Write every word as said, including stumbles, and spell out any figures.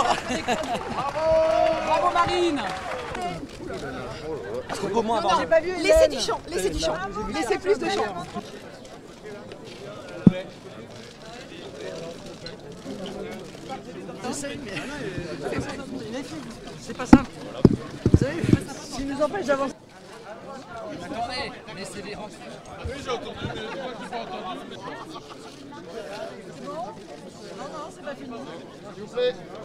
fort. Bravo Marine. Est-ce qu'on peut au moins avoir... J'ai pas vu. Laissez du champ, laissez du champ. Laissez plus de champ. C'est pas simple. Vous savez, ce qui nous empêche d'avancer. Attendez, laissez les rangs. Oui, j'ai entendu, mais je crois qu'ils ont entendu. Non, non, c'est pas fini. S'il vous plaît.